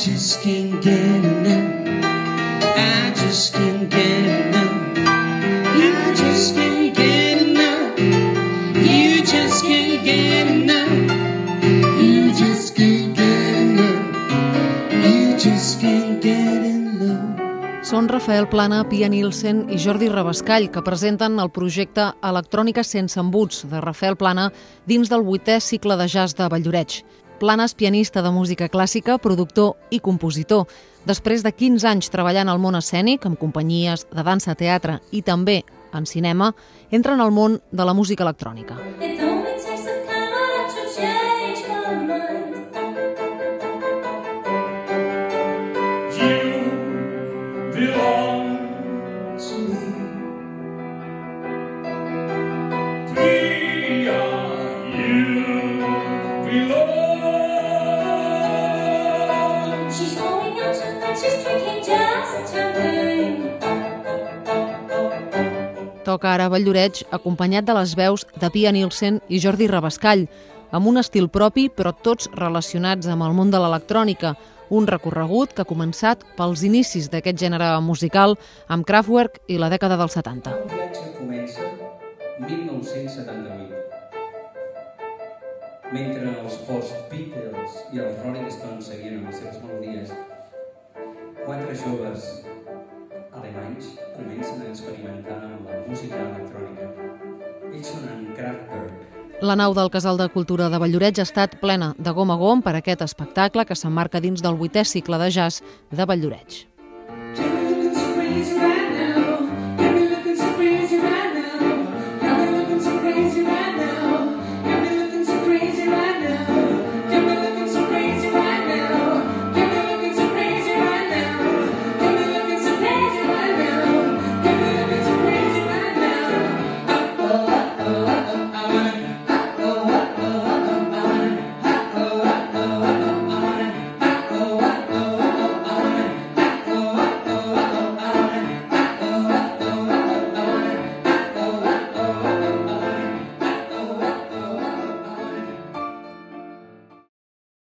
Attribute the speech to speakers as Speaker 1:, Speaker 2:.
Speaker 1: just can't get enough. I just can't get enough. I just can't get enough. You just can't get enough. You just can't get enough. You just can't get enough.
Speaker 2: Són Rafael Plana, Pia Nilsen i Jordi Rabascall, que presenten el projecte Electrònica sense embuts de Rafael Plana dins del 8è cicle de jazz de Valldoreix. Plana és pianista de música clàssica, productor i compositor. Després de 15 anys treballant al món escènic, amb companyies de dansa, teatre i també en cinema, entra en el món de la música electrònica. Toca ara a Valldoreix, acompanyat de les veus de Pia Nilsen i Jordi Rabascall, amb un estil propi, però tots relacionats amb el món de l'electrònica, un recorregut que ha començat pels inicis d'aquest gènere musical amb Kraftwerk i la dècada dels 70.
Speaker 3: El viatge comença 1978, mentre els post-Beatles i els Rolling Stones seguien amb les seves melodies. 4 joves alemanys comencen a experimentar amb la música electrònica. Ells són en Kraftwerk.
Speaker 2: La nau del Casal de Cultura de Valldoreix ha estat plena de gom a gom per aquest espectacle que s'emmarca dins del 8è cicle de jazz de Valldoreix.